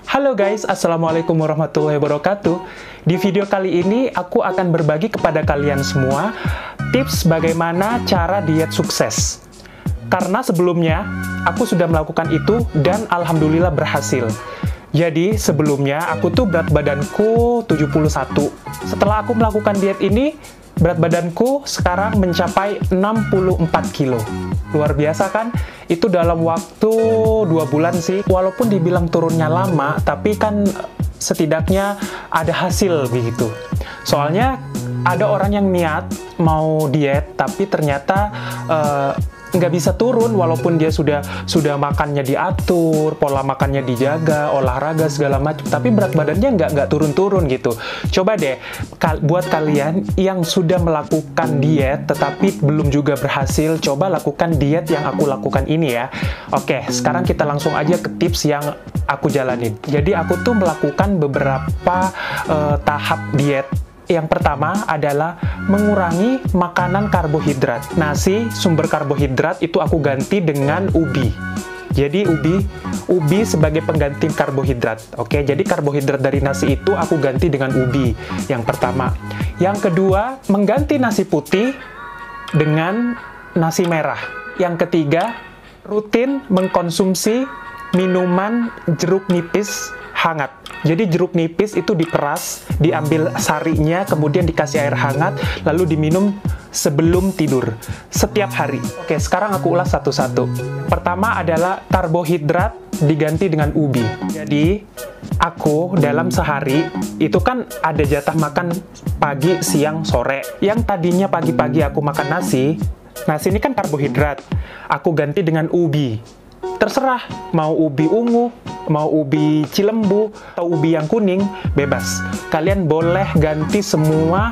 Halo guys, Assalamualaikum warahmatullahi wabarakatuh. Di video kali ini aku akan berbagi kepada kalian semua tips bagaimana cara diet sukses. Karena sebelumnya aku sudah melakukan itu dan alhamdulillah berhasil. Jadi sebelumnya aku tuh berat badanku 71. Setelah aku melakukan diet ini, berat badanku sekarang mencapai 64 kilo. Luar biasa kan? Itu dalam waktu 2 bulan sih. Walaupun dibilang turunnya lama, tapi kan setidaknya ada hasil begitu. Soalnya ada orang yang niat mau diet, tapi ternyata nggak bisa turun walaupun dia sudah makannya diatur, pola makannya dijaga, olahraga segala macam, tapi berat badannya nggak turun-turun gitu. Coba deh buat kalian yang sudah melakukan diet tetapi belum juga berhasil, coba lakukan diet yang aku lakukan ini ya. Oke, sekarang kita langsung aja ke tips yang aku jalanin. Jadi aku tuh melakukan beberapa tahap diet. Yang pertama adalah mengurangi makanan karbohidrat. Nasi, sumber karbohidrat itu aku ganti dengan ubi. Jadi ubi sebagai pengganti karbohidrat. Oke, jadi karbohidrat dari nasi itu aku ganti dengan ubi. Yang pertama. Yang kedua, mengganti nasi putih dengan nasi merah. Yang ketiga, rutin mengkonsumsi minuman jeruk nipis hangat. Jadi jeruk nipis itu diperas, diambil sarinya, kemudian dikasih air hangat, lalu diminum sebelum tidur setiap hari. Oke, sekarang aku ulas satu-satu. Pertama adalah karbohidrat diganti dengan ubi. Jadi aku dalam sehari itu kan ada jatah makan pagi, siang, sore. Yang tadinya pagi-pagi aku makan nasi ini kan karbohidrat. Aku ganti dengan ubi. Terserah, mau ubi ungu, mau ubi cilembu, atau ubi yang kuning, bebas. Kalian boleh ganti semua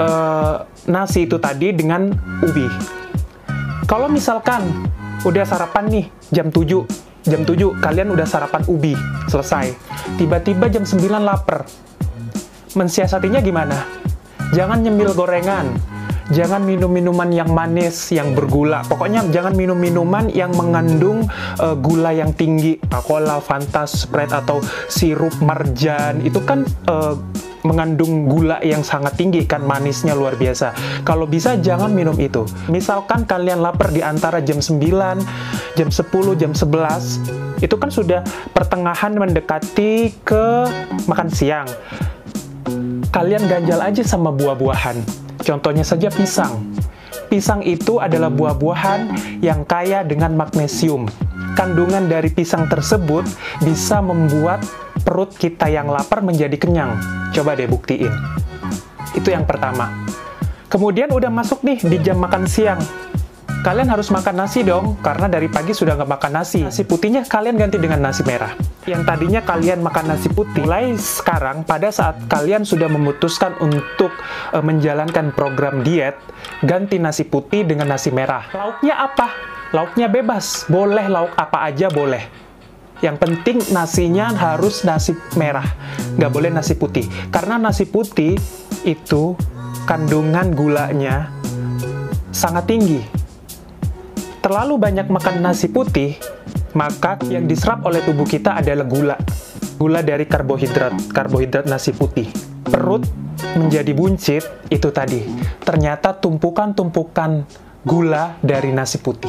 nasi itu tadi dengan ubi. Kalau misalkan udah sarapan nih, jam 7 kalian udah sarapan ubi, selesai. Tiba-tiba jam 9 lapar. Mensiasatinya gimana? Jangan nyemil gorengan. Jangan minum minuman yang manis, yang bergula. Pokoknya jangan minum minuman yang mengandung gula yang tinggi. Coca-Cola, Fanta, Sprite, atau sirup marjan. Itu kan mengandung gula yang sangat tinggi kan, manisnya luar biasa. Kalau bisa jangan minum itu. Misalkan kalian lapar di antara jam 9, jam 10, jam 11. Itu kan sudah pertengahan mendekati ke makan siang. Kalian ganjal aja sama buah-buahan. Contohnya saja pisang. Pisang itu adalah buah-buahan yang kaya dengan magnesium. Kandungan dari pisang tersebut bisa membuat perut kita yang lapar menjadi kenyang. Coba deh buktiin. Itu yang pertama. Kemudian udah masuk nih di jam makan siang. Kalian harus makan nasi dong, karena dari pagi sudah nggak makan nasi. Nasi putihnya kalian ganti dengan nasi merah. Yang tadinya kalian makan nasi putih, mulai sekarang pada saat kalian sudah memutuskan untuk menjalankan program diet, ganti nasi putih dengan nasi merah. Lauknya apa? Lauknya bebas, boleh lauk apa aja boleh. Yang penting nasinya harus nasi merah, nggak boleh nasi putih. Karena nasi putih itu kandungan gulanya sangat tinggi. Terlalu banyak makan nasi putih, maka yang diserap oleh tubuh kita adalah gula. Gula dari karbohidrat nasi putih. Perut menjadi buncit, itu tadi. Ternyata tumpukan-tumpukan gula dari nasi putih.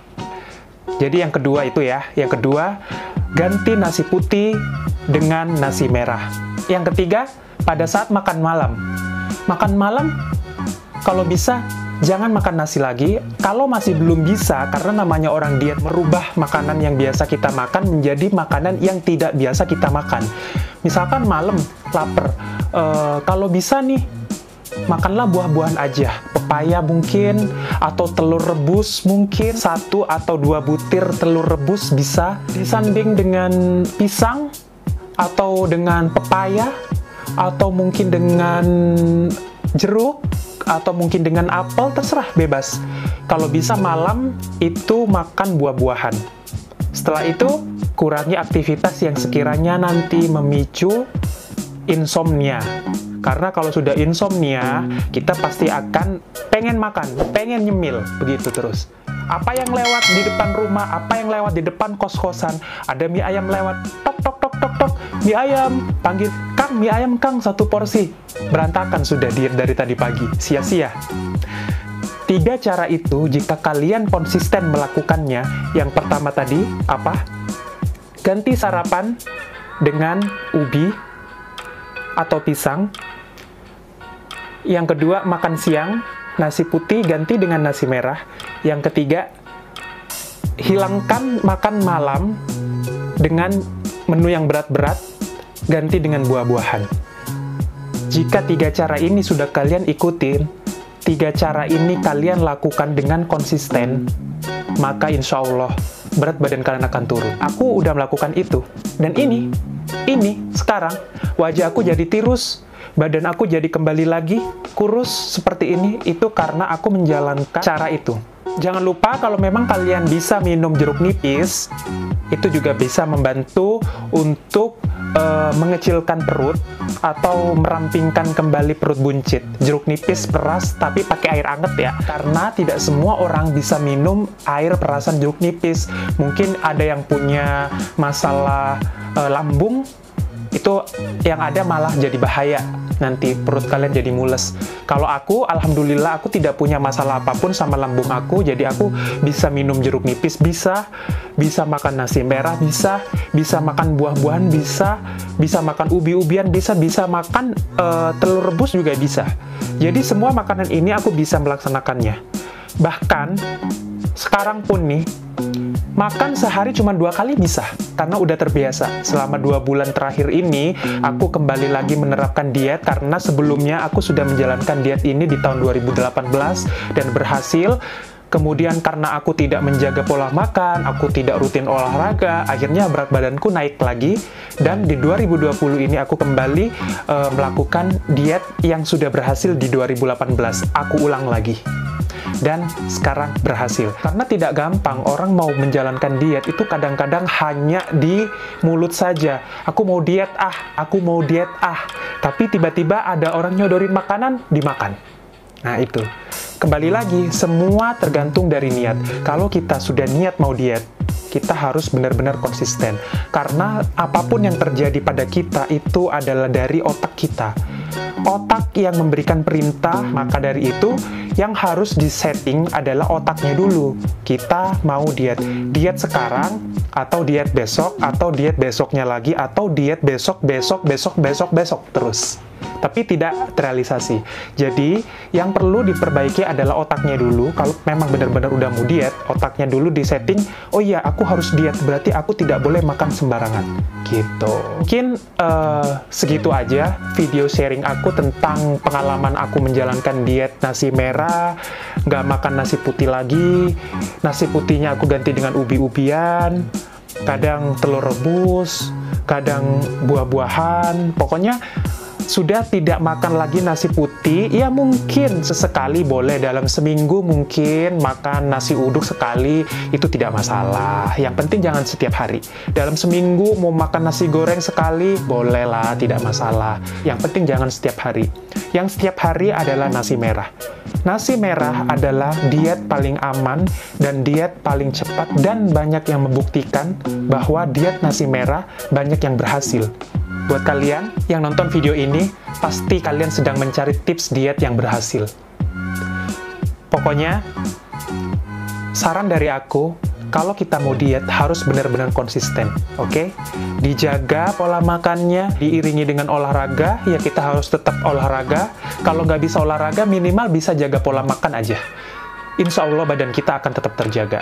Jadi yang kedua itu ya. Yang kedua, ganti nasi putih dengan nasi merah. Yang ketiga, pada saat makan malam. Makan malam, kalau bisa, jangan makan nasi lagi. Kalau masih belum bisa, karena namanya orang diet, merubah makanan yang biasa kita makan menjadi makanan yang tidak biasa kita makan. Misalkan malam lapar, kalau bisa nih, makanlah buah-buahan aja. Pepaya mungkin, atau telur rebus mungkin, 1 atau 2 butir telur rebus bisa. Disanding dengan pisang, atau dengan pepaya, atau mungkin dengan jeruk, atau mungkin dengan apel, terserah, bebas. Kalau bisa malam itu makan buah-buahan. Setelah itu, kurangi aktivitas yang sekiranya nanti memicu insomnia. Karena kalau sudah insomnia, kita pasti akan pengen makan, pengen nyemil, begitu terus. Apa yang lewat di depan rumah, apa yang lewat di depan kos-kosan, ada mie ayam lewat, tok tok tok tok tok, mie ayam, panggil, Kang, mie ayam Kang, 1 porsi. Berantakan sudah diet dari tadi pagi, sia-sia. 3 cara itu, jika kalian konsisten melakukannya, yang pertama tadi, apa? Ganti sarapan dengan ubi atau pisang. Yang kedua, makan siang, nasi putih ganti dengan nasi merah. Yang ketiga, hilangkan makan malam dengan menu yang berat-berat, ganti dengan buah-buahan. Jika 3 cara ini sudah kalian ikutin, 3 cara ini kalian lakukan dengan konsisten, maka insya Allah berat badan kalian akan turun. Aku udah melakukan itu. Dan ini sekarang, wajah aku jadi tirus, badan aku jadi kembali lagi kurus seperti ini, itu karena aku menjalankan cara itu. Jangan lupa kalau memang kalian bisa minum jeruk nipis, itu juga bisa membantu untuk mengecilkan perut atau merampingkan kembali perut buncit. Jeruk nipis peras tapi pakai air anget ya, karena tidak semua orang bisa minum air perasan jeruk nipis. Mungkin ada yang punya masalah lambung, itu yang ada malah jadi bahaya, nanti perut kalian jadi mules. Kalau aku, alhamdulillah aku tidak punya masalah apapun sama lambung aku, jadi aku bisa minum jeruk nipis, bisa makan nasi merah, bisa makan buah-buahan, bisa makan ubi-ubian, bisa makan telur rebus juga bisa. Jadi semua makanan ini aku bisa melaksanakannya. Bahkan sekarang pun nih, makan sehari cuma 2 kali bisa, karena udah terbiasa. Selama 2 bulan terakhir ini, aku kembali lagi menerapkan diet, karena sebelumnya aku sudah menjalankan diet ini di tahun 2018, dan berhasil. Kemudian karena aku tidak menjaga pola makan, aku tidak rutin olahraga, akhirnya berat badanku naik lagi, dan di 2020 ini aku kembali melakukan diet yang sudah berhasil di 2018. Aku ulang lagi. Dan sekarang berhasil. Karena tidak gampang, orang mau menjalankan diet itu kadang-kadang hanya di mulut saja. Aku mau diet aku mau diet tapi tiba-tiba ada orang nyodorin makanan, dimakan. Nah itu, kembali lagi, semua tergantung dari niat. Kalau kita sudah niat mau diet, kita harus benar-benar konsisten. Karena apapun yang terjadi pada kita itu adalah dari otak kita. Otak yang memberikan perintah, maka dari itu yang harus disetting adalah otaknya dulu. Kita mau diet sekarang, atau diet besok, atau diet besoknya lagi, atau diet besok terus. Tapi tidak terrealisasi. Jadi, yang perlu diperbaiki adalah otaknya dulu. Kalau memang benar-benar udah mau diet, otaknya dulu disetting, oh iya, aku harus diet, berarti aku tidak boleh makan sembarangan. Gitu. Mungkin segitu aja video sharing aku tentang pengalaman aku menjalankan diet nasi merah, nggak makan nasi putih lagi, nasi putihnya aku ganti dengan ubi-ubian, kadang telur rebus, kadang buah-buahan, pokoknya sudah tidak makan lagi nasi putih. Ya mungkin sesekali boleh, dalam seminggu mungkin makan nasi uduk sekali, itu tidak masalah. Yang penting jangan setiap hari. Dalam seminggu mau makan nasi goreng sekali, bolehlah, tidak masalah. Yang penting jangan setiap hari. Yang setiap hari adalah nasi merah. Nasi merah adalah diet paling aman dan diet paling cepat, dan banyak yang membuktikan bahwa diet nasi merah banyak yang berhasil. Buat kalian yang nonton video ini, pasti kalian sedang mencari tips diet yang berhasil. Pokoknya, saran dari aku, kalau kita mau diet harus benar-benar konsisten, oke? Dijaga pola makannya, diiringi dengan olahraga, ya kita harus tetap olahraga. Kalau nggak bisa olahraga, minimal bisa jaga pola makan aja. Insya Allah badan kita akan tetap terjaga.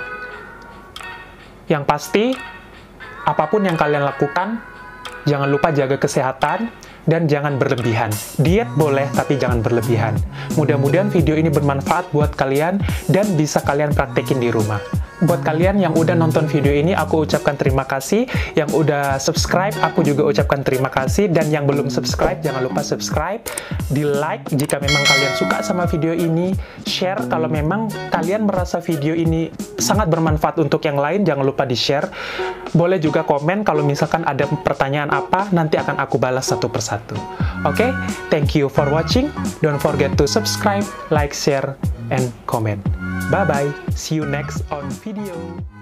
Yang pasti, apapun yang kalian lakukan, jangan lupa jaga kesehatan, dan jangan berlebihan. Diet boleh, tapi jangan berlebihan. Mudah-mudahan video ini bermanfaat buat kalian, dan bisa kalian praktekin di rumah. Buat kalian yang udah nonton video ini, aku ucapkan terima kasih. Yang udah subscribe, aku juga ucapkan terima kasih. Dan yang belum subscribe, jangan lupa subscribe. Di like jika memang kalian suka sama video ini. Share kalau memang kalian merasa video ini sangat bermanfaat untuk yang lain, jangan lupa di-share. Boleh juga komen kalau misalkan ada pertanyaan apa, nanti akan aku balas satu persatu. Oke? Thank you for watching. Don't forget to subscribe, like, share, and comment. Bye-bye. See you next on video.